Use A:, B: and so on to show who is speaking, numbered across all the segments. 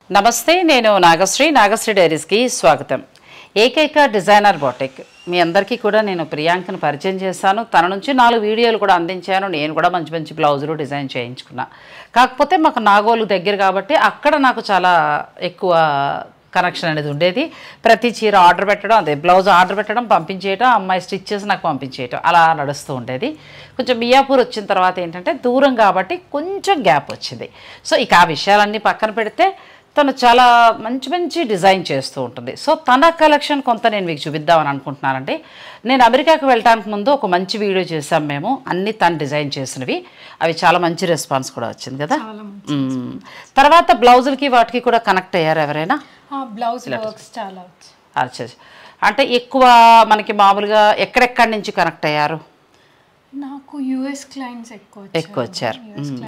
A: నమస్తే, నేను నాగశ్రీ డైరీస్కి స్వాగతం. ఏకైక డిజైనర్ బొటిక్ మీ అందరికీ కూడా నేను ప్రియాంకను పరిచయం చేశాను. తన నుంచి 4 వీడియోలు కూడా అందించాను. నేను కూడా మంచి మంచి బ్లౌజులు డిజైన్ చేయించుకున్నా. కాకపోతే మాకు నాగోలు దగ్గర కాబట్టి అక్కడ నాకు చాలా ఎక్కువ కనెక్షన్ అనేది ఉండేది. ప్రతి చీర ఆర్డర్ పెట్టడం, అదే బ్లౌజ్ ఆర్డర్ పెట్టడం, పంపించేయటం, అమ్మాయి స్టిచ్ చేసి నాకు పంపించేయటం అలా నడుస్తూ ఉండేది. కొంచెం మియాపూర్ వచ్చిన తర్వాత ఏంటంటే దూరం కాబట్టి కొంచెం గ్యాప్ వచ్చింది. సో ఇక ఆ విషయాలన్నీ పక్కన పెడితే తను చాలా మంచి మంచి డిజైన్ చేస్తూ ఉంటుంది. సో తన కలెక్షన్ కొంత నేను మీకు చూపిద్దామని అనుకుంటున్నానండి. నేను అమెరికాకు వెళ్ళడానికి ముందు ఒక మంచి వీడియో చేసాం మేము, అన్నీ తను డిజైన్ చేసినవి. అవి చాలా మంచి రెస్పాన్స్ కూడా వచ్చింది కదా. తర్వాత బ్లౌజులకి వాటికి కూడా కనెక్ట్ అయ్యారు ఎవరైనా?
B: బ్లౌజ్ వర్క్స్ చాలా
A: అంటే ఎక్కువ మనకి మామూలుగా ఎక్కడెక్కడి నుంచి కనెక్ట్ అయ్యారు?
B: నాకు యుఎస్ క్లయింట్స్ ఎక్కువ
A: వచ్చారు.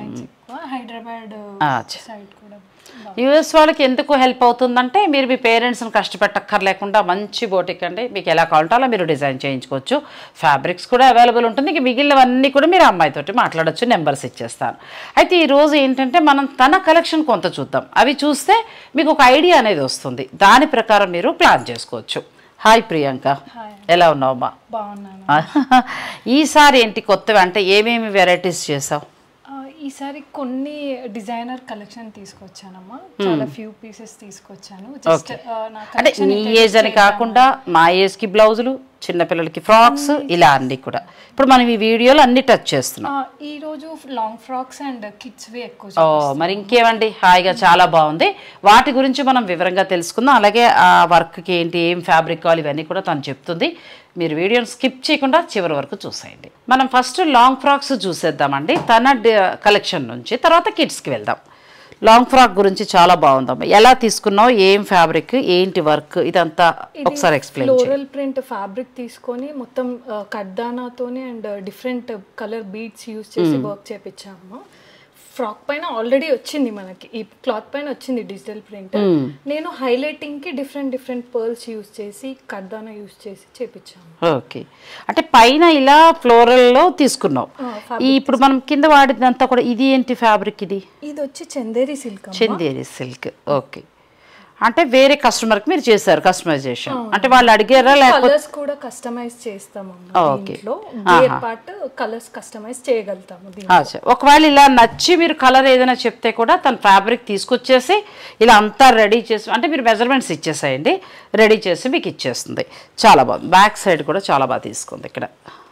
B: హైదరాబాద్ సైడ్ కూడా.
A: యూఎస్ వాళ్ళకి ఎందుకు హెల్ప్ అవుతుందంటే మీరు మీ పేరెంట్స్ని కష్టపెట్టక్కర్లేకుండా మంచి బోటిక్ అండి, మీకు ఎలా కావాలంటే అలా మీరు డిజైన్ చేయించుకోవచ్చు. ఫ్యాబ్రిక్స్ కూడా అవైలబుల్ ఉంటుంది. ఇంక మిగిలినవన్నీ కూడా మీరు అమ్మాయితోటి మాట్లాడచ్చు, నెంబర్స్ ఇచ్చేస్తాను. అయితే ఈరోజు ఏంటంటే మనం తన కలెక్షన్ కొంత చూద్దాం. అవి చూస్తే మీకు ఒక ఐడియా అనేది వస్తుంది. దాని ప్రకారం మీరు ప్లాన్ చేసుకోవచ్చు. హాయ్ ప్రియాంక, ఎలా ఉన్నావమ్మా?
B: బాగున్నాను.
A: ఈసారి ఏంటి కొత్తవి, అంటే ఏమేమి వెరైటీస్ చేసావు?
B: ఈసారి కొన్ని డిజైనర్ కలెక్షన్ తీసుకొచ్చానమ్మా. చాలా ఫ్యూ పీసెస్ తీసుకొచ్చాను. జస్ట్
A: అంటే నీ ఏజ్ అని కాకుండా మా ఏజ్కి బ్లౌజులు, చిన్నపిల్లలకి ఫ్రాక్స్, ఇలా అన్ని కూడా ఇప్పుడు మనం ఈ వీడియోలో అన్ని టచ్ చేస్తున్నాం.
B: ఈ రోజు లాంగ్ ఫ్రాక్స్ అండ్ కిడ్స్ వి ఎక్కువ.
A: మరి ఇంకేమండి, హాయిగా చాలా బాగుంది. వాటి గురించి మనం వివరంగా తెలుసుకుందాం. అలాగే ఆ వర్క్కి ఏంటి, ఏం ఫ్యాబ్రిక్ కావాలి, ఇవన్నీ కూడా తను చెప్తుంది. మీరు వీడియోని స్కిప్ చేయకుండా చివరి వరకు చూసేయండి. మనం ఫస్ట్ లాంగ్ ఫ్రాక్స్ చూసేద్దామండి తన కలెక్షన్ నుంచి, తర్వాత కిడ్స్కి వెళ్దాం. లాంగ్ ఫ్రాక్ గురించి చాలా బాగుందమ్మా. ఎలా తీసుకున్నావు, ఏం ఫ్యాబ్రిక్, ఏంటి వర్క్, ఇదంతా ఒకసారి ఎక్స్ప్లెయిన్ చేయండి.
B: ఫ్లోరల్ ప్రింట్ ఫ్యాబ్రిక్ తీసుకొని మొత్తం కడ్దానాతోని and different colour beads use చేసి వర్క్ చేపించాము. ఫ్రాక్ పైన ఆల్రెడీ వచ్చింది, మనకి ఈ క్లాత్ పైన వచ్చింది డిజిటల్ ప్రింట్. నేను హైలైటింగ్ కి డిఫరెంట్ పర్ల్స్ యూజ్ చేసి కడ్దానా యూజ్ చేసి చేపించాను.
A: ఓకే, అంటే పైన ఇలా ఫ్లోరల్ లో తీసుకున్నావు. ఇప్పుడు మనం కింద వాడినంతా కూడా ఇది ఏంటి ఫ్యాబ్రిక్? ఇది
B: వచ్చి Chanderi silk.
A: Chanderi silk. Okay, అంటే వేరే కస్టమర్ కి మీరు చేశారు కస్టమైజేషన్? అంటే వాళ్ళు అడిగారా లేకపోతే?
B: కలర్స్ కూడా కస్టమైజ్ చేస్తాము. దీంట్లో వేర్ పార్ట్ కలర్స్ కస్టమైజ్ చేయగలుగుతాము.
A: ఒకవేళ ఇలా నచ్చి మీరు కలర్ ఏదైనా చెప్తే కూడా తన ఫ్యాబ్రిక్ తీసుకొచ్చేసి ఇలా అంతా రెడీ చేసి, అంటే మీరు మెజర్మెంట్స్ ఇచ్చేసేయండి, రెడీ చేసి మీకు ఇచ్చేస్తుంది. చాలా బాగుంది. బ్యాక్ సైడ్ కూడా చాలా బాగా తీసుకుంది. ఇక్కడ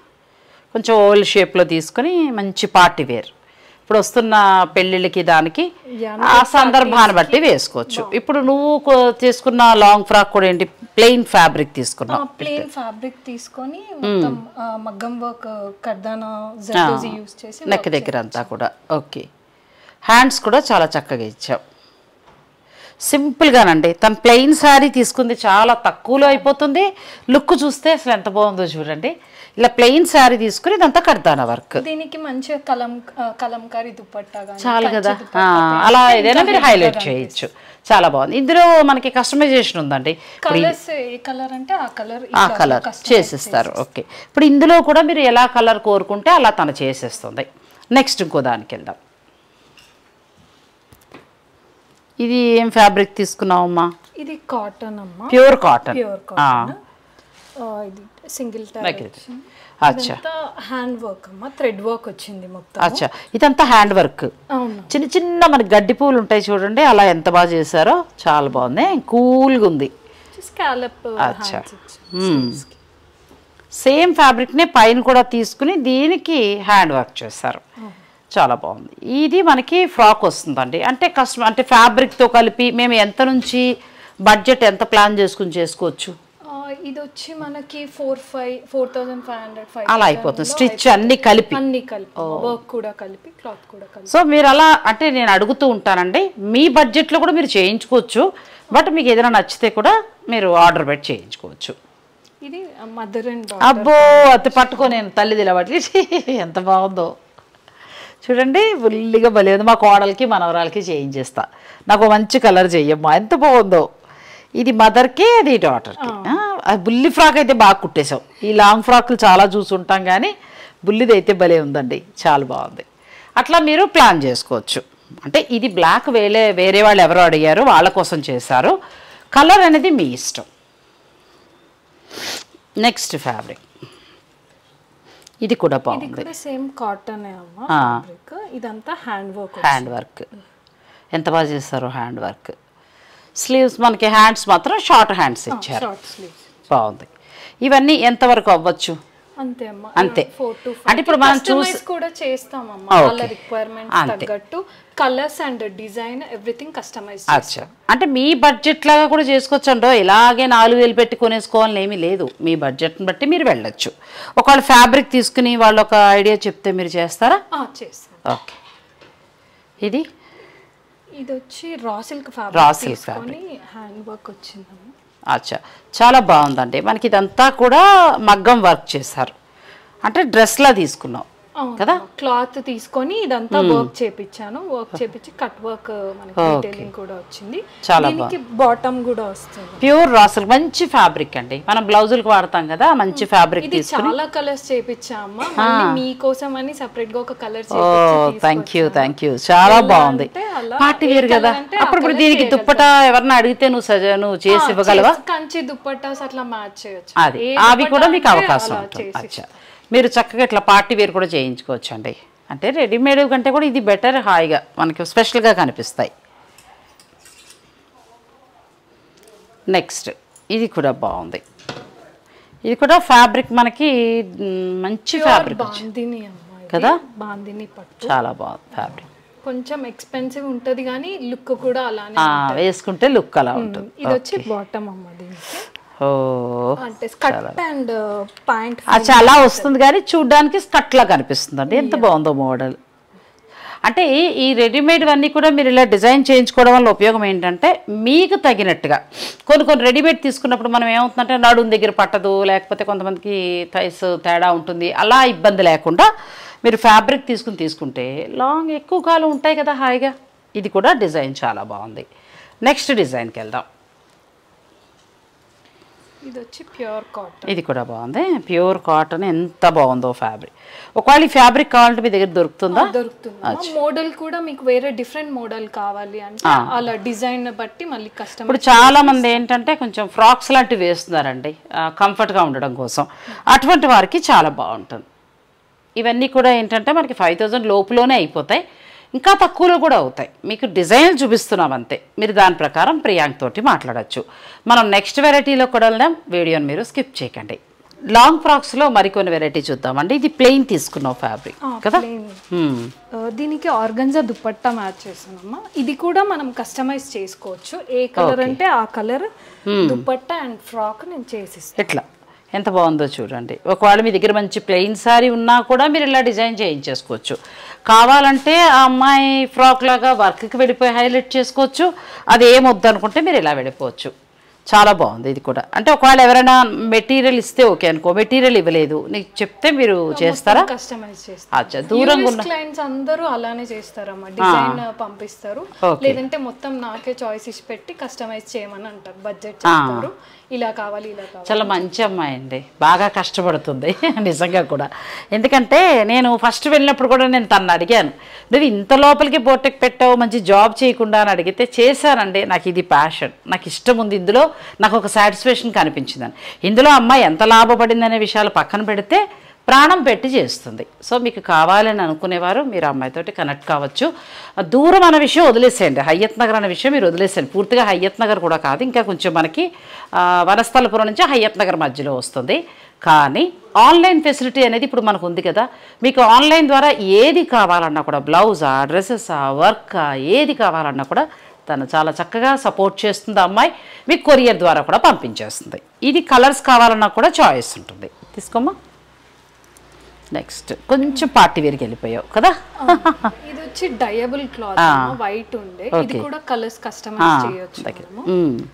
A: కొంచెం ఓవల్ షేప్లో తీసుకొని మంచి పార్టీ వేర్. ఇప్పుడు వస్తున్న పెళ్ళిళ్ళకి దానికి ఆ సందర్భాన్ని బట్టి వేసుకోవచ్చు. ఇప్పుడు నువ్వు తీసుకున్న లాంగ్ ఫ్రాక్ కూడా ఏంటి, ప్లెయిన్ ఫ్యాబ్రిక్ తీసుకున్నావు?
B: ప్లెయిన్ ఫ్యాబ్రిక్ తీసుకొని మొత్తం మగ్గం వర్క్ కర్దానా జర్దోజీ యూస్ చేసి
A: నెక్ దగ్గర అంతా కూడా. ఓకే, హ్యాండ్స్ కూడా చాలా చక్కగా ఇచ్చావు. సింపుల్గానండి. తను ప్లెయిన్ శారీ తీసుకుంది, చాలా తక్కువలో అయిపోతుంది. లుక్ చూస్తే అసలు ఎంత బాగుందో చూడండి. ఇలా ప్లెయిన్ శారీ తీసుకుని ఇదంతా కర్దానా వర్క్.
B: దీనికి మంచిగా కలంకారీ దుపట్టా
A: చాలు కదా, అలా ఏదైనా మీరు హైలైట్ చేయొచ్చు. చాలా బాగుంది. ఇందులో మనకి కస్టమైజేషన్ ఉందండి. ఆ కలర్ చేసిస్తారు. ఓకే, ఇప్పుడు ఇందులో కూడా మీరు ఎలా కలర్ కోరుకుంటే అలా తను చేసేస్తుంది. నెక్స్ట్ ఇంకో దానికి వెళ్దాం. ఇది ఏం ఫ్యాబ్రిక్ తీసుకున్నావమ్మా?
B: ఇది కాటన్ అమ్మా,
A: ప్యూర్ కాటన్.
B: ఇది సింగిల్ హ్యాండ్ వర్క్ అమ్మా, థ్రెడ్ వర్క్ వచ్చింది మొత్తం.
A: అచ్చా, ఇదంతా హ్యాండ్ వర్క్. చిన్న చిన్న మనకి గడ్డి పూలు ఉంటాయి చూడండి, అలా ఎంత బాగా చేశారో, చాలా బాగుంది. కూల్గా ఉంది. అచ్చా, సేమ్ ఫ్యాబ్రిక్నే పైన కూడా తీసుకుని దీనికి హ్యాండ్ వర్క్ చేశారు. చాలా బాగుంది. ఇది మనకి ఫ్రాక్ వస్తుందండి. అంటే కస్టమర్ అంటే ఫ్యాబ్రిక్తో కలిపి మేము ఎంత నుంచి బడ్జెట్ ఎంత ప్లాన్ చేసుకుని చేసుకోవచ్చు?
B: ఇది వచ్చి మనకి 4,500
A: అలా అయిపోతుంది. స్టిచ్ అన్ని కలిపి
B: వర్క్ కూడా కలిపి క్లాత్ కూడా కలిపి.
A: సో మీరు అలా అంటే నేను అడుగుతూ ఉంటానండి, మీ బడ్జెట్లో కూడా మీరు చేయించుకోవచ్చు. బట్ మీకు ఏదైనా నచ్చితే కూడా మీరు ఆర్డర్ పెట్టి చేయించుకోవచ్చు.
B: ఇది మదర్ అండ్
A: అబ్బో, అతి పట్టుకో నేను తల్లిది ఇలా పట్టి ఎంత బాగుందో చూడండి. బుల్లిగా భలే ఉంది. మా కోడలకి మనవరాలకి చేయించేస్తా. నాకు మంచి కలర్ చెయ్యమ్మా, ఎంత బాగుందో. ఇది మదర్కి, అది డాటర్కి. బుల్లి ఫ్రాక్ అయితే బాగా కుట్టేసావు. ఈ లాంగ్ ఫ్రాక్లు చాలా చూసుంటాం కానీ బుల్లిది అయితే భలే ఉందండి, చాలా బాగుంది. అట్లా మీరు ప్లాన్ చేసుకోవచ్చు. అంటే ఇది బ్లాక్ వేరే వాళ్ళు ఎవరో అడిగారు, వాళ్ళ కోసం చేశారు. కలర్ అనేది మీ ఇష్టం. నెక్స్ట్ ఫ్యాబ్రిక్ ఇది కూడా బాగుంది.
B: సేమ్ కాటన్ అమ్మా, ఇదంతా హ్యాండ్ వర్క్.
A: ఎంత బాగా చేస్తారు హ్యాండ్ వర్క్. స్లీవ్స్ మనకి హ్యాండ్స్ మాత్రం షార్ట్ హ్యాండ్స్ ఇచ్చారు, బాగుంది. ఇవన్నీ ఎంతవరకు అవ్వచ్చు?
B: అంతే అమ్మా,
A: అంతే.
B: 4 to 5
A: అంటే ఇప్పుడు మనం చూసి
B: కూడా చేస్తామమ్మా, వాళ్ళ రిక్వైర్మెంట్స్ తగ్గట్టు colours and design everything customize చేస్తాం.
A: అంటే మీ బడ్జెట్ లాగా కూడా చేసుకోవచ్చు అండో, ఇలాగే 4000 పెట్టి కొనేసుకోవాలని ఏమీ లేదు. మీ బడ్జెట్ని బట్టి మీరు వెళ్ళొచ్చు. ఒకవేళ ఫ్యాబ్రిక్ తీసుకుని వాళ్ళు ఒక ఐడియా చెప్తే మీరు చేస్తారా?
B: చేస్తాం.
A: ఓకే. ఇది
B: వచ్చి raw silk fabric hand work వచ్చిందమ్మా.
A: అచ్చా, చాలా బాగుందండి. మనకి ఇదంతా కూడా మగ్గం వర్క్ చేశారు, అంటే డ్రెస్లా తీసుకున్నాం కదా.
B: క్లాత్ తీసుకొని ఇదంతా వర్క్ చేపించాను, వర్క్ చేపించి కట్ వర్క్ మనకి డీటెయిలింగ్ కూడా వచ్చింది.
A: చాలా
B: బాగుంది. బాటమ్ కూడా వస్తుంది
A: ప్యూర్ రాసులు, మంచి ఫ్యాబ్రిక్ అండి. మనం బ్లౌజులకు వాడతాం కదా, మంచి ఫ్యాబ్రిక్ తీసుకొని
B: చాలా కలర్స్ చేపించామా, మీకోసం అని సెపరేట్ గా ఒక కలర్
A: థ్యాంక్ యూ చాలా బాగుంది. పార్టీ వేర్ కదా. అప్పుడు దీనికి దుప్పటా ఎవరన్నా అడిగితే నువ్వు చేసి ఇవ్వగలవా?
B: కంచి దుప్పటాస్ అట్లా మ్యాచ్ చేయొచ్చు,
A: అది అవి కూడా మీకు అవకాశం ఉంటుంది. అచ్చా, మీరు చక్కగా ఇట్లా పార్టీ వేర్ కూడా చేయించుకోవచ్చు అండి. అంటే రెడీమేడ్ కంటే కూడా ఇది బెటర్, హాయిగా మనకి స్పెషల్గా కనిపిస్తాయి. నెక్స్ట్ ఇది కూడా బాగుంది. ఇది కూడా ఫ్యాబ్రిక్ మనకి మంచి ఫ్యాబ్రిక్ కదా,
B: బాందిని పట్టు.
A: చాలా బాగుంది ఫ్యాబ్రిక్.
B: కొంచెం ఎక్స్పెన్సివ్ ఉంటుంది కానీ లుక్ కూడా అలానే,
A: వేసుకుంటే లుక్ అలా ఉంటుంది.
B: ఇది వచ్చి బాటమ్ అమ్మ, దీనికి
A: అంటే
B: స్కర్ట్ అండ్ ప్యాంట్
A: చాలా వస్తుంది కానీ చూడ్డానికి స్కర్ట్ లా కనిపిస్తుంది అండి. ఎంత బాగుందో మోడల్. అంటే ఈ రెడీమేడ్ అన్నీ కూడా మీరు ఇలా డిజైన్ చేయించుకోవడం వల్ల ఉపయోగం ఏంటంటే, మీకు తగినట్టుగా కొన్ని రెడీమేడ్ తీసుకున్నప్పుడు మనం ఏమవుతుందంటే నడుము దగ్గర పట్టదు, లేకపోతే కొంతమందికి థైస్ తేడా ఉంటుంది. అలా ఇబ్బంది లేకుండా మీరు ఫ్యాబ్రిక్ తీసుకుంటే లాంగ్ ఎక్కువ కాలం ఉంటాయి కదా హాయిగా. ఇది కూడా డిజైన్ చాలా బాగుంది. నెక్స్ట్ డిజైన్కి వెళ్దాం.
B: ఇది వచ్చి ప్యూర్ కాటన్.
A: ఇది కూడా బాగుంది, ప్యూర్ కాటన్. ఎంత బాగుందో ఫ్యాబ్రిక్. ఒకవేళ ఈ ఫ్యాబ్రిక్ కావాలంటే మీ దగ్గర దొరుకుతుందా?
B: దొరుకుతుంది. మోడల్ కూడా మీకు వేరే డిఫరెంట్ మోడల్ కావాలి అంటే అలా డిజైన్ బట్టి మళ్ళీ కస్టమర్.
A: ఇప్పుడు చాలా మంది ఏంటంటే కొంచెం ఫ్రాక్స్ లాంటివి వేస్తున్నారండి కంఫర్ట్గా ఉండడం కోసం. అటువంటి వారికి చాలా బాగుంటుంది. ఇవన్నీ కూడా ఏంటంటే మనకి 5000 లోపులోనే అయిపోతాయి, ఇంకా తక్కువలో కూడా అవుతాయి. మీకు డిజైన్ చూపిస్తున్నాం అంతే, మీరు దాని ప్రకారం ప్రియాంక్ తోటి మాట్లాడచ్చు. మనం నెక్స్ట్ వెరైటీలో కూడా వెళ్దాం, వీడియోని మీరు స్కిప్ చేయకండి. లాంగ్ ఫ్రాక్స్లో మరికొన్ని వెరైటీ చూద్దామండి. ఇది ప్లెయిన్ తీసుకున్నాం ఫ్యాబ్రిక్ కదా,
B: దీనికి ఆర్గంజా దుపట్టా మ్యాచ్ చేసానమ్మా. ఇది కూడా మనం కస్టమైజ్ చేసుకోవచ్చు, ఏ కలర్ అంటే ఆ కలర్ దుపట్టా అండ్ ఫ్రాక్ నేను చేసిస్తాను.
A: ఇట్లా ఎంత బాగుందో చూడండి. ఒకవేళ మీ దగ్గర మంచి ప్లెయిన్ సారీ ఉన్నా కూడా మీరు ఇలా డిజైన్ చేయించేసుకోవచ్చు. కావాలంటే ఆ అమ్మాయి ఫ్రాక్ లాగా వర్క్కి వెళ్ళిపోయి హైలైట్ చేసుకోవచ్చు. అది ఏమొద్దు అనుకుంటే మీరు ఇలా వెళ్ళిపోవచ్చు. చాలా బాగుంది ఇది కూడా. అంటే ఒకవేళ ఎవరైనా మెటీరియల్ ఇస్తే ఓకే అనుకో, మెటీరియల్ ఇవ్వలేదు నీకు చెప్తే మీరు చేస్తారా?
B: కస్టమైజ్ చేస్తారు.
A: అచ్చా, దూరంగా ఉన్న
B: క్లయింట్స్ అందరూ అలానే చేస్తారమ్మా, డిజైన్ పంపిస్తారు, లేదంటే మొత్తం నాకే చాయిస్ ఇచ్చి పెట్టి కస్టమైజ్ చేయమని అంటారు. బడ్జెట్ చెప్తారు, ఇలా కావాలి ఇలా కావాలి.
A: చాలా మంచి అమ్మాయి అండి, బాగా కష్టపడుతుంది నిజంగా కూడా. ఎందుకంటే నేను ఫస్ట్ వెళ్ళినప్పుడు కూడా నేను తను అడిగాను, నువ్వు ఇంత లోపలికి బోటెక్ పెట్టావు మంచి జాబ్ చేయకుండా అని అడిగితే, చేశానండి, నాకు ఇది ప్యాషన్, నాకు ఇష్టం ఉంది, ఇందులో నాకు ఒక సాటిస్ఫాక్షన్ కనిపించిందని. ఇందులో అమ్మాయి ఎంత లాభపడింది అనే విషయాలు పక్కన పెడితే ప్రాణం పెట్టి చేస్తుంది. సో మీకు కావాలని అనుకునేవారు మీరు అమ్మాయితోటి కనెక్ట్ కావచ్చు. దూరం అనే విషయం వదిలేసేయండి, హయ్యత్ నగర్ అనే విషయం మీరు వదిలేసేయండి. పూర్తిగా హయ్యత్ నగర్ కూడా కాదు, ఇంకా కొంచెం మనకి వనస్థలపురం నుంచి హయ్యత్ నగర్ మధ్యలో వస్తుంది. కానీ ఆన్లైన్ ఫెసిలిటీ అనేది ఇప్పుడు మనకు ఉంది కదా, మీకు ఆన్లైన్ ద్వారా ఏది కావాలన్నా కూడా, బ్లౌజా, డ్రెస్సెసా, వర్కా, ఏది కావాలన్నా కూడా తను చాలా చక్కగా సపోర్ట్ చేస్తుంది అమ్మాయి. మీకు కొరియర్ ద్వారా కూడా పంపించేస్తుంది. ఇది కలర్స్ కావాలన్నా కూడా చాయిస్ ఉంటుంది. తీసుకోమ్మా. నెక్స్ట్ కొంచెం పార్టీ వేర్కి వెళ్ళిపోయావు కదా.
B: ఇది వచ్చి డయబుల్ క్లాత్, వైట్ ఉండే, ఇది కూడా కలర్స్ కస్టమైజ్ చేయొచ్చు.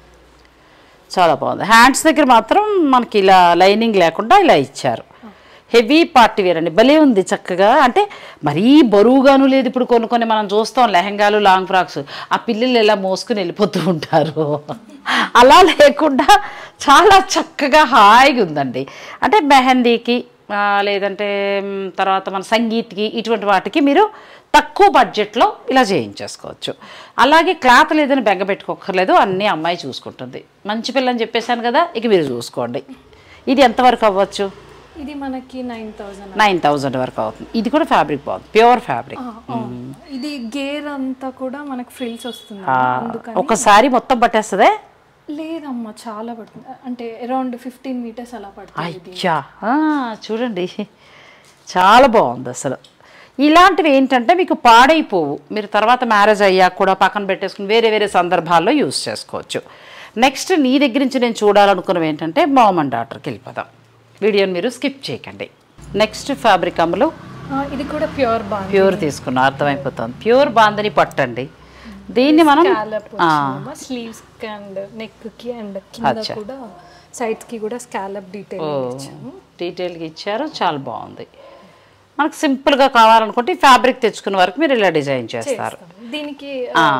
A: చాలా బాగుంది. హ్యాండ్స్ దగ్గర మాత్రం మనకి ఇలా లైనింగ్ లేకుండా ఇలా ఇచ్చారు. హెవీ పార్టీ వేర్ అండి, భలే ఉంది చక్కగా. అంటే మరీ బరువుగాను లేదు. ఇప్పుడు కొన్ని మనం చూస్తాం లెహంగాలు, లాంగ్ ఫ్రాక్స్, ఆ పిల్లలు ఎలా మోసుకుని వెళ్ళిపోతూ ఉంటారు, అలా లేకుండా చాలా చక్కగా హాయిగా ఉందండి. అంటే మెహందీకి లేదంటే తర్వాత మన సంగీత్కి ఇటువంటి వాటికి మీరు తక్కువ బడ్జెట్లో ఇలా చేయించేసుకోవచ్చు. అలాగే క్లాత్ లేదని బెంగ పెట్టుకోక్కర్లేదు, అన్నీ అమ్మాయి చూసుకుంటుంది. మంచి పిల్లని చెప్పేశాను కదా, ఇక మీరు చూసుకోండి. ఇది ఎంతవరకు అవ్వచ్చు?
B: ఇది మనకి 9,000.
A: 9,000 వరకు అవుతుంది. ఇది కూడా ఫ్యాబ్రిక్ బాగుంది, ప్యూర్ ఫ్యాబ్రిక్.
B: ఇది గేర్ అంతా కూడా మనకి ఫ్రిల్స్ వస్తుంది.
A: ఒకసారి మొత్తం పట్టేస్తుందే?
B: లేదమ్మా, చాలా పడుతుంది. అంటే అరౌండ్ 15 మీటర్స్ అలా పడుతుంది.
A: అయ్యా చూడండి, చాలా బాగుంది అసలు. ఇలాంటివి ఏంటంటే మీకు పాడైపోవు, మీరు తర్వాత మ్యారేజ్ అయ్యాక కూడా పక్కన పెట్టేసుకుని వేరే వేరే సందర్భాల్లో యూస్ చేసుకోవచ్చు. నెక్స్ట్ నీ దగ్గర నుంచి నేను చూడాలనుకున్నవి ఏంటంటే మామ్ అండ్ డాటర్కి వెళ్ళిపోదాం. వీడియోని మీరు స్కిప్ చేయకండి. నెక్స్ట్ ఫ్యాబ్రిక్ అమ్మలు,
B: ఇది కూడా ప్యూర్ బాందిని.
A: ప్యూర్ తీసుకున్నా అర్థమైపోతుంది. ప్యూర్ బాందిని పట్టండి. దీన్ని మనం
B: స్లీవ్స్ కి అండ్ నెక్ కి అండ్ కింద కూడా సైడ్స్ కి కూడా స్కాలప్
A: డీటెయిల్గా ఇచ్చారు, చాలా బాగుంది. మనకు సింపుల్గా కావాలనుకుంటే ఫ్యాబ్రిక్ తెచ్చుకున్న వరకు మీరు ఇలా డిజైన్ చేస్తారు.
B: దీనికి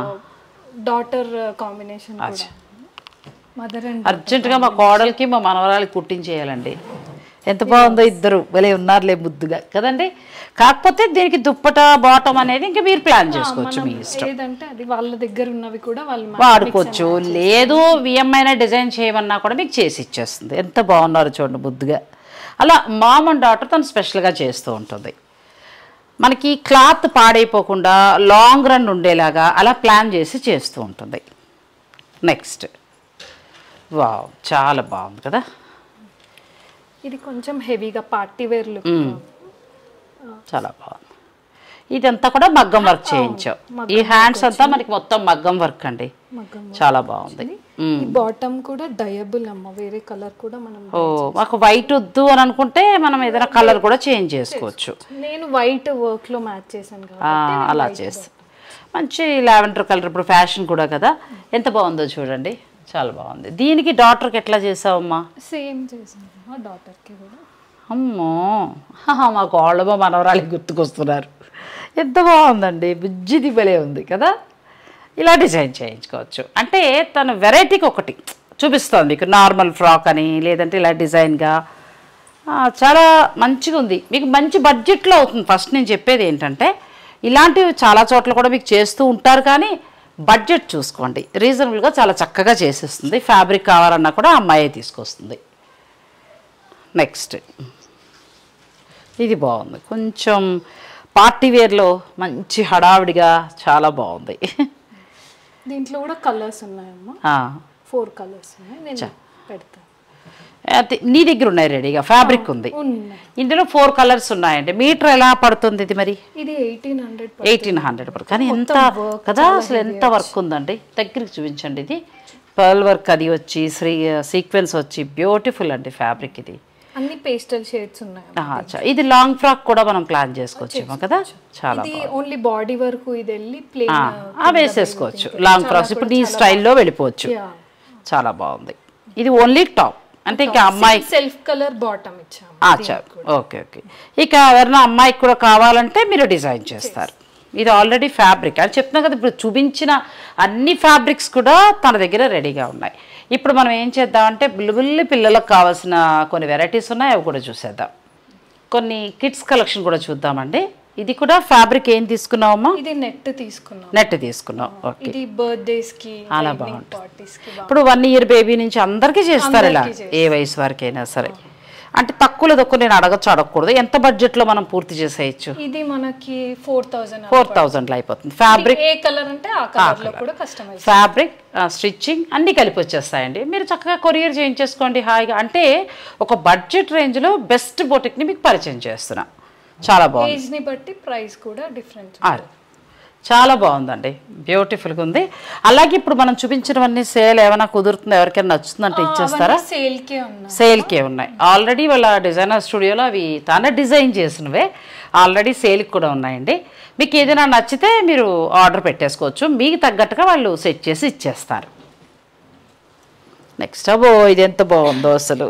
B: డాటర్ కాంబినేషన్ కూడా మదర్ అండ్
A: అర్జెంటుగా మా కోడలికి మా మనవరాలకి కుట్టించేయాలండి. ఎంత బాగుందో, ఇద్దరు భలే ఉన్నారులే ముద్దుగా కదండి. కాకపోతే దీనికి దుప్పట బాటమ్ అనేది ఇంకా మీరు ప్లాన్ చేసుకోవచ్చు, మీ ఇష్టం.
B: ఏదంటే అది వాళ్ళ దగ్గర ఉన్నవి కూడా వాళ్ళు
A: వాడుకోవచ్చు. లేదు విఎంఐ డిజైన్ చేయమన్నా కూడా మీకు చేసి ఇచ్చేస్తుంది. ఎంత బాగున్నారు చూడండి ముద్దుగా. అలా మామ్ అండ్ డాటర్ తను స్పెషల్గా చేస్తూ ఉంటుంది. మనకి క్లాత్ పాడైపోకుండా లాంగ్ రన్ ఉండేలాగా అలా ప్లాన్ చేసి చేస్తూ ఉంటుంది. నెక్స్ట్ వావ్, చాలా బాగుంది కదా.
B: ఇది కొంచెం హెవీగా పార్టీ వేర్ లుక్,
A: చాలా బాగుంది. ఇదంతా కూడా మగ్గం వర్క్ చేయించాం. ఈ హ్యాండ్స్ అంతా మనకి మొత్తం మగ్గం వర్క్ అండి, చాలా బాగుంది.
B: బాటమ్ కూడా డయబుల్ అమ్మ, వేరే కలర్ కూడా మనం.
A: మాకు వైట్ వద్దు అని అనుకుంటే మనం ఏదైనా కలర్ కూడా చేంజ్ చేసుకోవచ్చు.
B: నేను వైట్ వర్క్ లో మ్యాచ్ చేశాను కాబట్టి
A: అలా చేస్తాను. మంచి లావెండర్ కలర్ ఇప్పుడు ఫ్యాషన్ కూడా కదా. ఎంత బాగుందో చూడండి, చాలా బాగుంది. దీనికి డాటర్కి ఎట్లా చేసావమ్మా?
B: సేమ్ చేసాను డాటర్కి కూడా.
A: అమ్మో, మా కోళ్ళమో మనవరాళ్ళకి గుర్తుకొస్తున్నారు. ఎంత బాగుందండి, బుజ్జిది భలే ఉంది కదా. ఇలా డిజైన్ చేయించుకోవచ్చు. అంటే తను వెరైటీకి ఒకటి చూపిస్తుంది మీకు, నార్మల్ ఫ్రాక్ అని, లేదంటే ఇలా డిజైన్గా చాలా మంచిగా ఉంది. మీకు మంచి బడ్జెట్లో అవుతుంది. ఫస్ట్ నేను చెప్పేది ఏంటంటే ఇలాంటివి చాలా చోట్ల కూడా మీకు చేస్తూ ఉంటారు, కానీ బడ్జెట్ చూసుకోండి. రీజనబుల్గా చాలా చక్కగా చేసేస్తుంది. ఫ్యాబ్రిక్ కావాలన్నా కూడా అమ్మాయే తీసుకొస్తుంది. నెక్స్ట్ ఇది బాగుంది, కొంచెం పార్టీ వేర్లో మంచి హడావిడిగా చాలా బాగుంది.
B: దీంట్లో కూడా కలర్స్ ఉన్నాయమ్మా, 4 కలర్స్ ఉన్నాయి. నేను పెడతాను.
A: నీ దగ్గర ఉన్నాయి రెడీగా, ఫ్యాబ్రిక్ ఉంది. ఇందులో 4 కలర్స్ ఉన్నాయండి. మీటర్ ఎలా పడుతుంది ఇది? మరి
B: ఇది
A: 1800 పడుతుంది. కానీ ఎంత కదా, అసలు ఎంత వర్క్ ఉందండి. దగ్గరికి చూపించండి. ఇది పర్ల్ వర్క్ అది వచ్చి సీక్వెన్స్ వచ్చి బ్యూటిఫుల్ అండి ఫ్యాబ్రిక్. ఇది
B: అన్ని పేస్టల్ షేడ్స్ ఉన్నాయి.
A: ఇది లాంగ్ ఫ్రాక్ కూడా మనం ప్లాన్ చేసుకోవచ్చేమో కదా. చాలా
B: ఓన్లీ బాడీ వరకు ఇది వెళ్ళి ప్లేన్
A: వేసేసుకోవచ్చు. లాంగ్ ఫ్రాక్స్ ఇప్పుడు ఈ స్టైల్లో వెళ్ళిపోవచ్చు. చాలా బాగుంది. ఇది ఓన్లీ టాప్ అంటే ఇంకా అమ్మాయి
B: సెల్ఫ్ కలర్ బాటమ్ ఇచ్చాము.
A: Okay okay. ఇక ఎవరైనా అమ్మాయికి కూడా కావాలంటే మీరు డిజైన్ చేస్తారు. ఇది ఆల్రెడీ ఫ్యాబ్రిక్ అని చెప్తున్నా కదా. ఇప్పుడు చూపించిన అన్ని ఫ్యాబ్రిక్స్ కూడా తన దగ్గర రెడీగా ఉన్నాయి. ఇప్పుడు మనం ఏం చేద్దామంటే బుల్లి పిల్లలకు కావాల్సిన కొన్ని వెరైటీస్ ఉన్నాయి, అవి కూడా చూసేద్దాం. కొన్ని కిడ్స్ కలెక్షన్ కూడా చూద్దామండి. ఇది కూడా ఫ్యాబ్రిక్ ఏం తీసుకున్నావమ్మా?
B: ఇది నెట్ తీసుకున్నాం.
A: నెట్ తీసుకున్నాం. ఓకే.
B: ఇది బర్త్డేస్ కి
A: అలా బాగుంటుంది. ఇప్పుడు 1 ఇయర్ బేబీ నుంచి అందరికీ చేస్తారు ఇలా, ఏ వయసు వరకైనా సరే. అంటే తక్కువలో తక్కువ నేను అడగకూడదు. ఎంత బడ్జెట్లో మనం పూర్తి చేసేయచ్చు?
B: ఇది మనకి
A: 4,000లో అయిపోతుంది. ఫ్యాబ్రిక్
B: ఏ కలర్ అంటే ఆ కలర్ లో కూడా కస్టమైజ్,
A: ఫ్యాబ్రిక్ స్టిచ్చింగ్ అన్ని కలిపి వచ్చేస్తాయండి. మీరు చక్కగా కొరియర్ చేయించేసుకోండి హాయిగా. అంటే ఒక బడ్జెట్ రేంజ్లో బెస్ట్ బొటిక్ని మీకు పరిచయం చేస్తున్నా. చాలా బాగుంది.
B: ఏజ్ ని బట్టి ప్రైస్ కూడా డిఫరెంట్.
A: చాలా బాగుందండి, బ్యూటిఫుల్గా ఉంది. అలాగే ఇప్పుడు మనం చూపించినవన్నీ సేల్ ఏమైనా కుదురుతుందో, ఎవరికైనా నచ్చుతుందంటే ఇచ్చేస్తారా? సేల్కే ఉన్నాయి. ఆల్రెడీ వాళ్ళ డిజైనర్ స్టూడియోలో అవి తానే డిజైన్ చేసినవే ఆల్రెడీ సేల్కి కూడా ఉన్నాయండి. మీకు ఏదైనా నచ్చితే మీరు ఆర్డర్ పెట్టేసుకోవచ్చు. మీకు తగ్గట్టుగా వాళ్ళు సెట్ చేసి ఇచ్చేస్తారు. నెక్స్ట్ అబ్బో, ఇది ఎంత బాగుందో అసలు.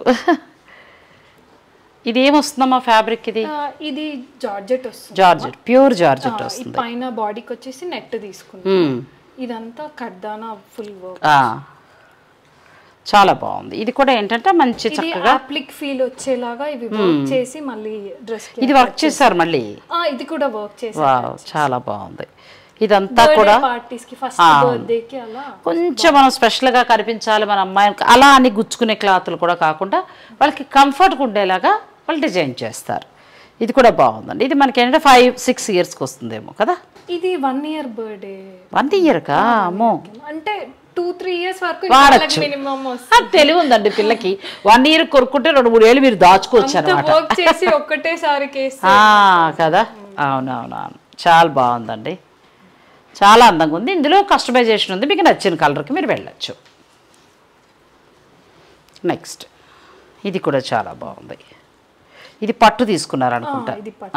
A: ఇది ఏమొస్తుందమ్మా ఫ్యాబ్రిక్?
B: ఇది జార్జెట్ వస్తుంది.
A: జార్జెట్, ప్యూర్ జార్జెట్ వస్తుంది.
B: పైన బాడీకి వచ్చేసి నెట్ తీసుకుంటాం. ఇదంతా కడ్దానా ఫుల్ వర్క్.
A: చాలా బాగుంది. ఇది కూడా ఏంటంటే మంచి చక్కగా
B: అప్లిక్ ఫీల్ వచ్చేలాగా ఇవి వర్క్ చేసి మళ్ళీ డ్రెస్
A: ఇది వర్క్ చేశారు మళ్ళీ.
B: ఇది కూడా వర్క్ చేసి
A: వావ్ చాలా బాగుంది. ఇదంతా కూడా
B: పార్టీస్ కి ఫస్ట్ బర్త్డే కి అలా
A: కొంచెం మనం స్పెషల్గా కనిపించాలి మన అమ్మాయికి అలా అని గుచ్చుకునే క్లాతులు కూడా కాకుండా వాళ్ళకి కంఫర్ట్గా ఉండేలాగా వాళ్ళు డిజైన్ చేస్తారు. ఇది కూడా బాగుందండి. ఇది మనకి ఏంటంటే 5-6 ఇయర్స్కి వస్తుందేమో కదా.
B: ఇది 1 year బర్త్డే.
A: 1 yearకా? అమ్మో,
B: అంటే 2-3 years వరకు
A: వాడచ్చు.
B: మినిమం
A: తెలివి ఉందండి పిల్లకి. 1 year కొరుక్కుంటే 2-3 ఏళ్ళు మీరు దాచుకోవచ్చు అనమాట
B: వర్క్ చేసి ఒక్కటేసారి
A: కదా. అవునవునవును, చాలా బాగుందండి, చాలా అందంగా ఉంది. ఇందులో కస్టమైజేషన్ ఉంది, మీకు నచ్చిన కలర్కి మీరు వెళ్ళచ్చు. నెక్స్ట్ ఇది కూడా చాలా బాగుంది. ఇది పట్టు తీసుకున్నారు అనుకుంటా.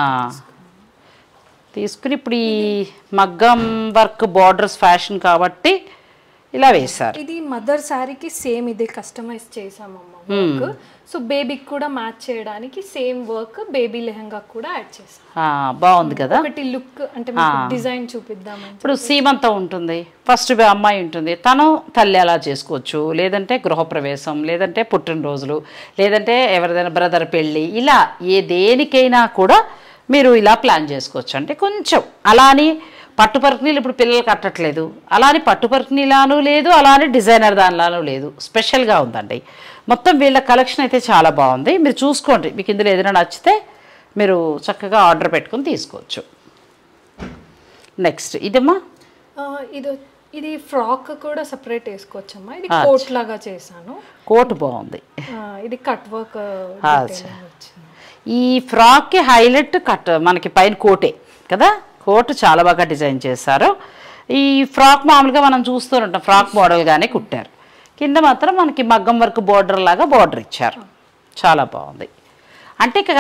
A: తీసుకుని ఇప్పుడు ఈ మగ్గం వర్క్ బార్డర్స్ ఫ్యాషన్ కాబట్టి ఇలా వేశారు.
B: ఇది మదర్ శారీకి సేమ్ ఇదే కస్టమైజ్ చేసామమ్మా వర్క్. సో బేబీకి కూడా మ్యాచ్ చేయడానికి సేమ్ వర్క్ బేబీ లెహంగా కూడా యాడ్ చేసాం.
A: బాగుంది కదా.
B: ఒకటి లుక్ అంటే డిజైన్ చూపిద్దామని.
A: ఇప్పుడు సీమంతం ఉంటుంది, ఫస్ట్ అమ్మాయి ఉంటుంది, తను తల్లి అలా చేసుకోవచ్చు, లేదంటే గృహప్రవేశం, లేదంటే పుట్టినరోజులు, లేదంటే ఎవరిదైనా బ్రదర్ పెళ్ళి, ఇలా దేనికైనా కూడా మీరు ఇలా ప్లాన్ చేసుకోవచ్చు. అంటే కొంచెం అలా అని పట్టు పరికిణీలు ఇప్పుడు పిల్లలు కట్టట్లేదు, అలా అని పట్టు పరికిణీలాను లేదు, అలా అని డిజైనర్ దానిలాను లేదు, స్పెషల్గా ఉందండి. మొత్తం వీళ్ళ కలెక్షన్ అయితే చాలా బాగుంది. మీరు చూసుకోండి, మీకు ఇందులో ఏదైనా నచ్చితే మీరు చక్కగా ఆర్డర్ పెట్టుకుని తీసుకోవచ్చు. నెక్స్ట్ ఇదమ్మా,
B: ఇది ఫ్రాక్ కూడా సపరేట్ వేసుకోవచ్చమ్మా. ఇది కోట్ లాగా చేశాను.
A: కోట్ బాగుంది.
B: ఇది కట్ వర్క్.
A: ఈ ఫ్రాక్కి హైలైట్ కట్ మనకి పైన కోటే కదా. కోట్ చాలా బాగా డిజైన్ చేశారు. ఈ ఫ్రాక్ మామూలుగా మనం చూస్తూ ఉంటాం, ఫ్రాక్ మోడల్గానే కుట్టారు. కింద మాత్రం మనకి మగ్గం వర్క్ బోర్డర్ లాగా బోర్డర్ ఇచ్చారు. చాలా బాగుంది. అంటే ఇక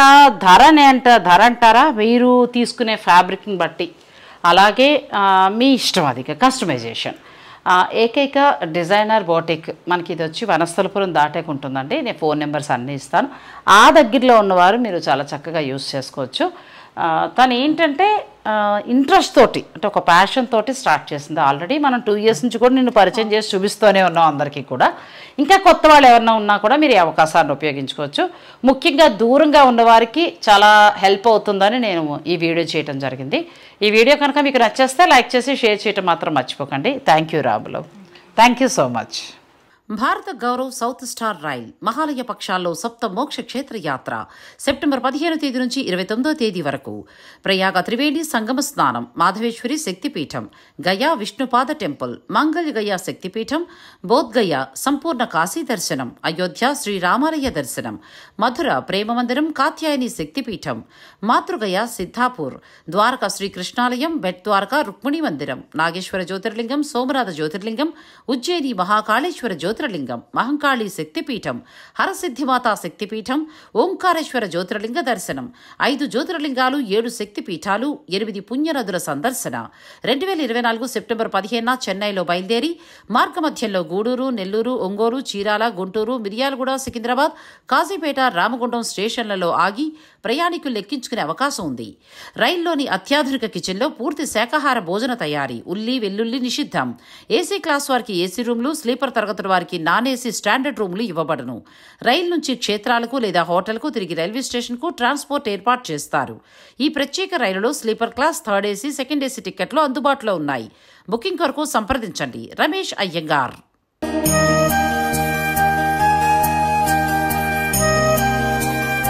A: ధర అంటారా, మీరు తీసుకునే ఫ్యాబ్రిక్ని బట్టి, అలాగే మీ ఇష్టం, అది కస్టమైజేషన్. ఏకైక డిజైనర్ బోటిక్ మనకి ఇది వచ్చి వనస్థలపురం దాటేకుంటుందండి. నేను ఫోన్ నెంబర్స్ అన్నీ ఇస్తాను. ఆ దగ్గరలో ఉన్నవారు మీరు చాలా చక్కగా యూస్ చేసుకోవచ్చు. తను ఏంటంటే ఇంట్రెస్ట్ తోటి, అంటే ఒక ప్యాషన్ తోటి స్టార్ట్ చేసింది. ఆల్రెడీ మనం 2 years నుంచి కూడా నిన్ను పరిచయం చేసి చూపిస్తూనే ఉన్నాం అందరికీ కూడా. ఇంకా కొత్త వాళ్ళు ఎవరైనా ఉన్నా కూడా మీరు ఈ అవకాశాన్ని ఉపయోగించుకోవచ్చు. ముఖ్యంగా దూరంగా ఉన్నవారికి చాలా హెల్ప్ అవుతుందని నేను ఈ వీడియో చేయడం జరిగింది. ఈ వీడియో కనుక మీకు నచ్చేస్తే లైక్ చేసి షేర్ చేయడం మాత్రం మర్చిపోకండి. Thank you Ramulu, thank you so much. Bharat Gaurav south star rail Mahalaya పక్షాల్లో సప్త మోక్ష క్షేత్ర యాత్ర సెప్టెంబర్ 15వ తేదీ నుంచి 29వ తేదీ వరకు. ప్రయాగ త్రివేణి సంగమ స్నానం, మాధవేశ్వరి శక్తిపీఠం, గయా విష్ణుపాద టెంపుల్, మంగళ గయా శక్తిపీఠం, బోధ్గయ సంపూర్ణ కాశీ దర్శనం, అయోధ్య శ్రీరామాలయ దర్శనం, మధుర ప్రేమ మందిరం కాత్యాయని శక్తిపీఠం, మాతృగయ సిద్ధాపూర్, ద్వారకా శ్రీకృష్ణాలయం, బెట్ ద్వారకా రుక్మిణి మందిరం, నాగేశ్వర జ్యోతిర్లింగం, సోమనాథ జ్యోతిర్లింగం, ఉజ్జయిని మహాకాళేశ్వర జ్యోతిర్లింగం, మహంకాళి శక్తిపీఠం, హరసిద్ధిమాతా శక్తిపీఠం, ఓంకారేశ్వర జ్యోతిర్లింగ దర్శనం, 5 జ్యోతిర్లింగాలు, 7 శక్తిపీఠాలు, 8 పుణ్యనదుల సందర్శన. 2024 సెప్టెంబర్ 15న చెన్నైలో బయలుదేరి మార్గమధ్యంలో గూడూరు, నెల్లూరు, ఒంగోలు, చీరాల, గుంటూరు, మిర్యాలగూడ, సికింద్రాబాద్, కాజీపేట, రామగుండం స్టేషన్లలో ఆగి ప్రయాణికులు ఎక్కించుకునే అవకాశం ఉంది. రైల్లోని అత్యాధునిక కిచెన్లో పూర్తి శాకాహార భోజన తయారీ, ఉల్లి వెల్లుల్లి నిషిద్ధం. ఏసీ క్లాస్ వారికి ఏసీ రూమ్లు, స్లీపర్ తరగతుల వారికి నాన్ ఏసీ స్టాండర్డ్ రూమ్లు ఇవ్వబడును. రైలు నుంచి క్షేత్రాలకు లేదా హోటల్కు తిరిగి రైల్వే స్టేషన్కు ట్రాన్స్పోర్ట్ ఏర్పాటు చేస్తారు. ఈ ప్రత్యేక రైలులో sleeper class, third AC, second AC టికెట్లు అందుబాటులో ఉన్నాయి. బుకింగ్ కొరకు సంప్రదించండి రమేష్ అయ్యంగార్.